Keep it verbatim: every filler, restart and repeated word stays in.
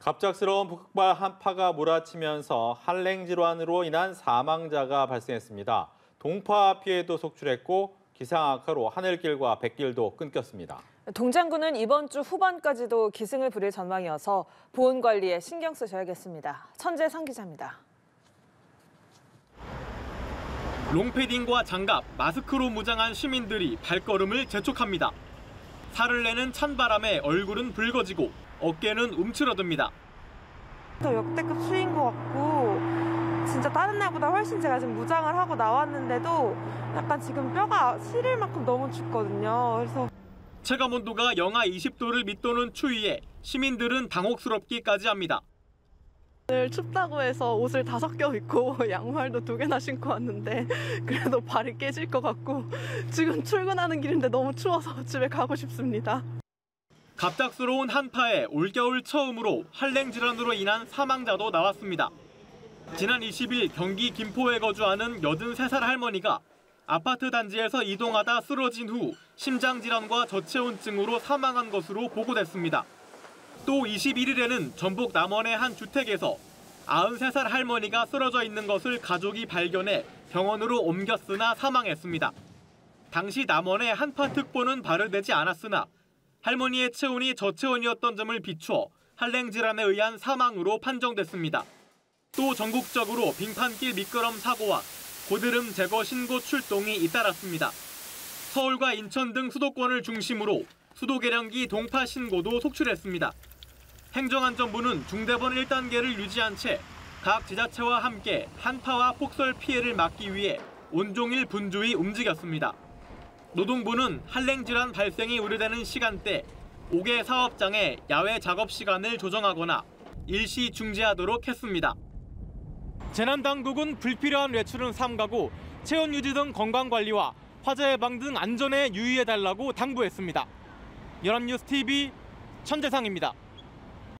갑작스러운 북극발 한파가 몰아치면서 한랭 질환으로 인한 사망자가 발생했습니다. 동파 피해도 속출했고 기상 악화로 하늘길과 뱃길도 끊겼습니다. 동장군은 이번 주 후반까지도 기승을 부릴 전망이어서 보온 관리에 신경 쓰셔야겠습니다. 천재상 기자입니다. 롱패딩과 장갑, 마스크로 무장한 시민들이 발걸음을 재촉합니다. 살을 내는 찬바람에 얼굴은 붉어지고 어깨는 움츠러듭니다. 더 역대급 추위인 것 같고 진짜 다른 날보다 훨씬 제가 지금 무장을 하고 나왔는데도 약간 지금 뼈가 시릴 만큼 너무 춥거든요. 그래서 체감온도가 영하 이십 도를 밑도는 추위에 시민들은 당혹스럽기까지 합니다. 오늘 춥다고 해서 옷을 다섯 겹 입고 양말도 두 개나 신고 왔는데 그래도 발이 깨질 것 같고 지금 출근하는 길인데 너무 추워서 집에 가고 싶습니다. 갑작스러운 한파에 올겨울 처음으로 한랭 질환으로 인한 사망자도 나왔습니다. 지난 이십 일 경기 김포에 거주하는 여든세 살 할머니가 아파트 단지에서 이동하다 쓰러진 후 심장질환과 저체온증으로 사망한 것으로 보고됐습니다. 또 이십일 일에는 전북 남원의 한 주택에서 아흔세 살 할머니가 쓰러져 있는 것을 가족이 발견해 병원으로 옮겼으나 사망했습니다. 당시 남원의 한파특보는 발효되지 않았으나 할머니의 체온이 저체온이었던 점을 비추어 한랭 질환에 의한 사망으로 판정됐습니다. 또 전국적으로 빙판길 미끄럼 사고와 고드름 제거 신고 출동이 잇따랐습니다. 서울과 인천 등 수도권을 중심으로 수도 계량기 동파 신고도 속출했습니다. 행정안전부는 중대본 일 단계를 유지한 채 각 지자체와 함께 한파와 폭설 피해를 막기 위해 온종일 분주히 움직였습니다. 노동부는 한랭 질환 발생이 우려되는 시간대 오 개 사업장의 야외 작업 시간을 조정하거나 일시 중지하도록 했습니다. 재난당국은 불필요한 외출은 삼가고 체온 유지 등 건강관리와 화재 예방 등 안전에 유의해달라고 당부했습니다. 연합뉴스 티비 천재상입니다.